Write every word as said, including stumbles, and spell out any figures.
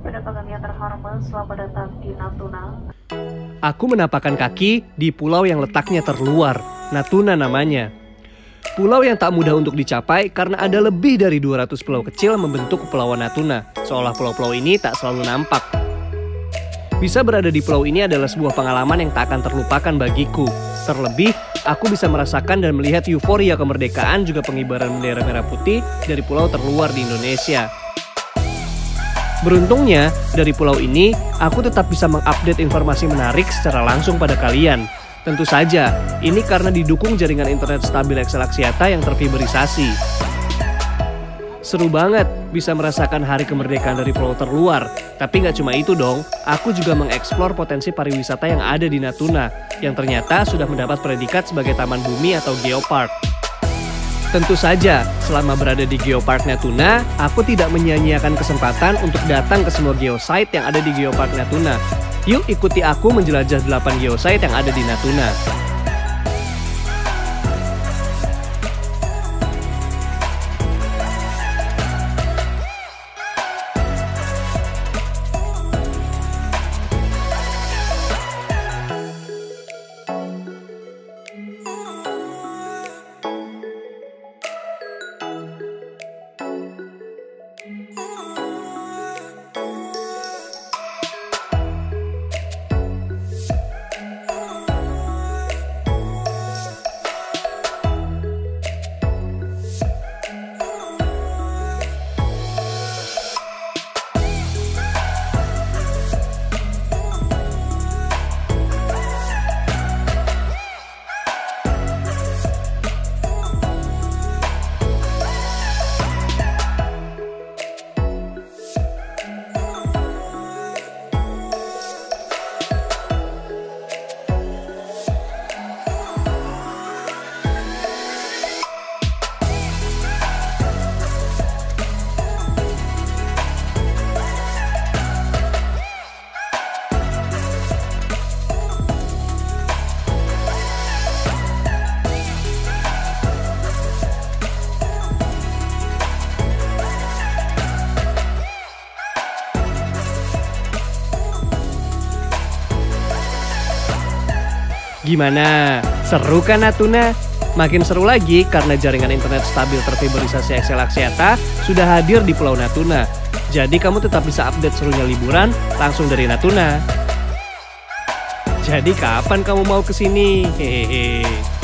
Penerbangan yang terhormat, selamat datang di Natuna. Aku menapakkan kaki di pulau yang letaknya terluar, Natuna namanya. Pulau yang tak mudah untuk dicapai karena ada lebih dari dua ratus pulau kecil membentuk Kepulauan Natuna, seolah pulau-pulau ini tak selalu nampak. Bisa berada di pulau ini adalah sebuah pengalaman yang tak akan terlupakan bagiku. Terlebih, aku bisa merasakan dan melihat euforia kemerdekaan juga pengibaran bendera merah putih dari pulau terluar di Indonesia. Beruntungnya, dari pulau ini, aku tetap bisa mengupdate informasi menarik secara langsung pada kalian. Tentu saja, ini karena didukung jaringan internet stabil Excel Axiata yang terfiberisasi. Seru banget bisa merasakan hari kemerdekaan dari pulau terluar. Tapi nggak cuma itu dong, aku juga mengeksplor potensi pariwisata yang ada di Natuna, yang ternyata sudah mendapat predikat sebagai Taman Bumi atau Geopark. Tentu saja, selama berada di Geopark Natuna, aku tidak menyia-nyiakan kesempatan untuk datang ke semua geosite yang ada di Geopark Natuna. Yuk ikuti aku menjelajah delapan geosite yang ada di Natuna. Gimana? Seru kan Natuna? Makin seru lagi karena jaringan internet stabil terfiberisasi Excel Axiata sudah hadir di Pulau Natuna. Jadi kamu tetap bisa update serunya liburan langsung dari Natuna. Jadi kapan kamu mau ke sini? Hehehe.